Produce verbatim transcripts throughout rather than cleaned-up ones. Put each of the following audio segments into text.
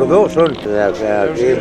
dos son, o sea, aquí...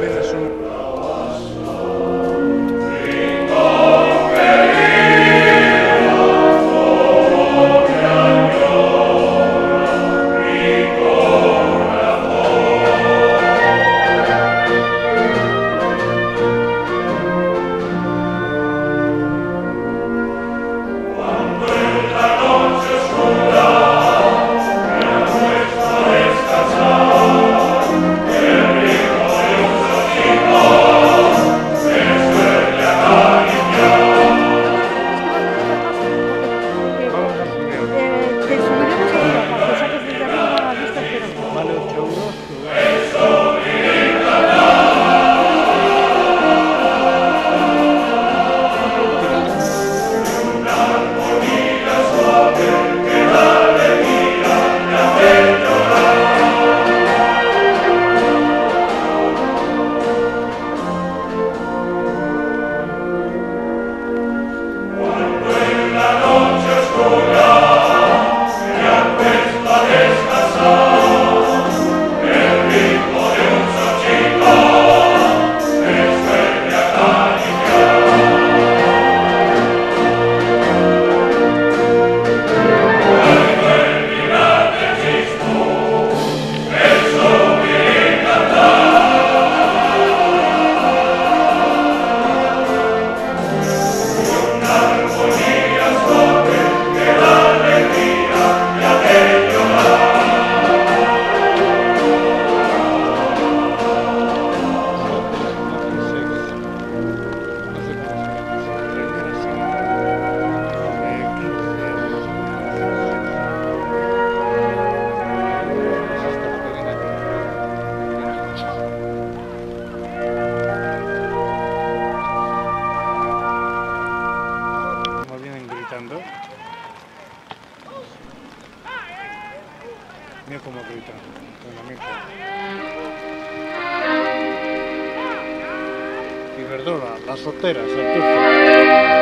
Mira cómo gritan, y Verdura, las soteras, el turco.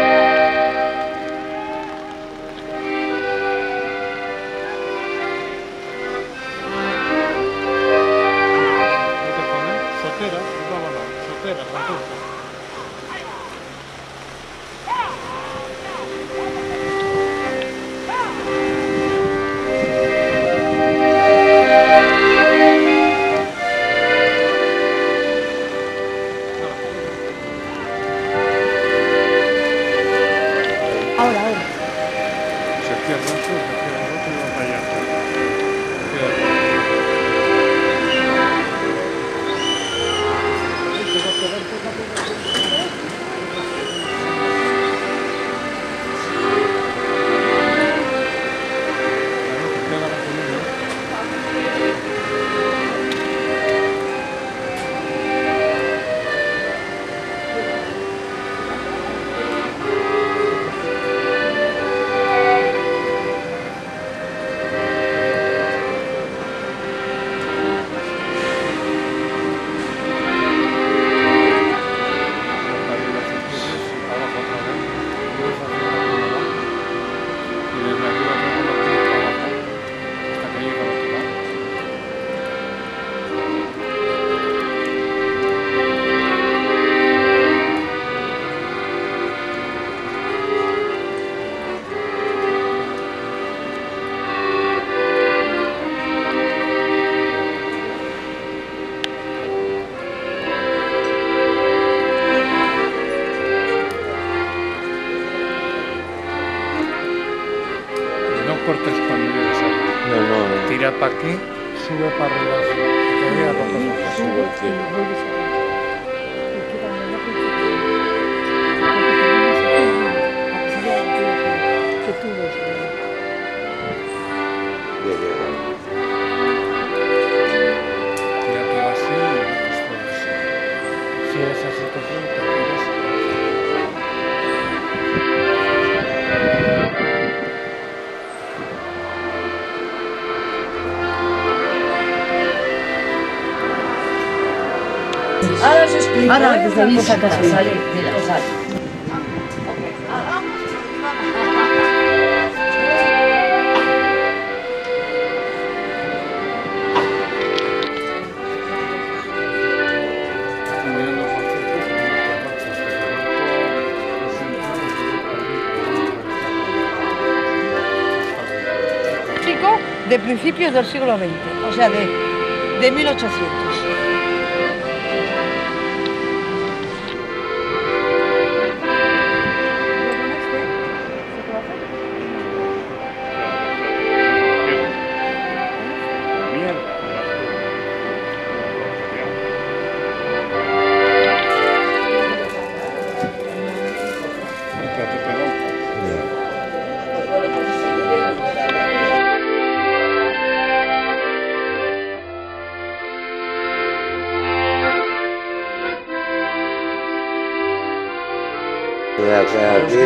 Cortes cuando llegues aquí. No, no, no. Tira para aquí, sube para arriba. Todavía para Subo el cielo. Ya que va así, pues si es esa situación, te quedas. Ahora os explico. Ahora, ¿eh? desde ahí Una cosa sacas que el- sale. Mira, o sea, de principios del siglo veinte, o sea, de, de mil ochocientos. Mira, que aquí.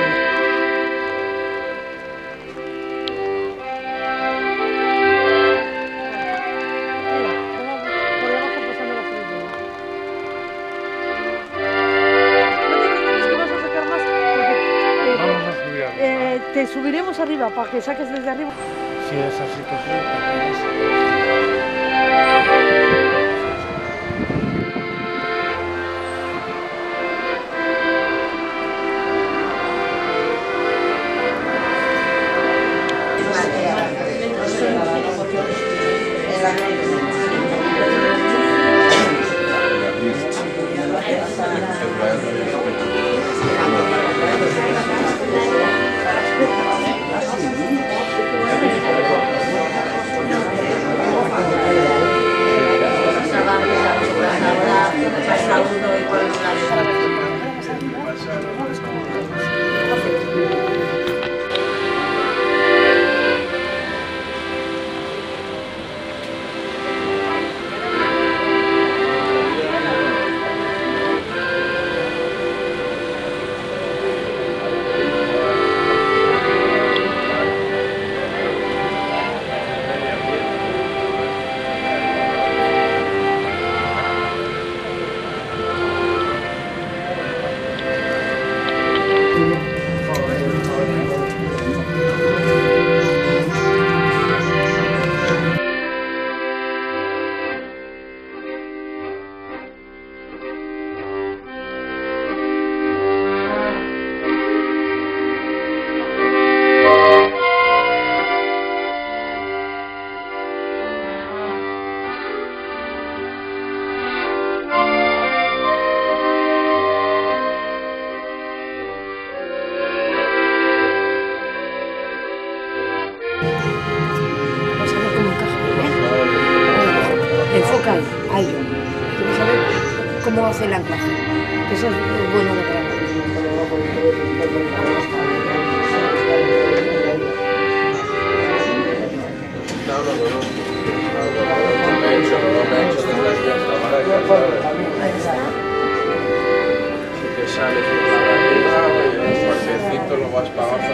Eh, te subiremos arriba para que saques desde arriba. Si es así, pues sí. Vamos a ver cómo encaja, ¿eh? Enfoca ahí, ahí. Quiero saber cómo hace el anclaje. Que eso es bueno de grabar. Ahí está. Si te sales por la arriba, el cuartecito lo vas para abajo.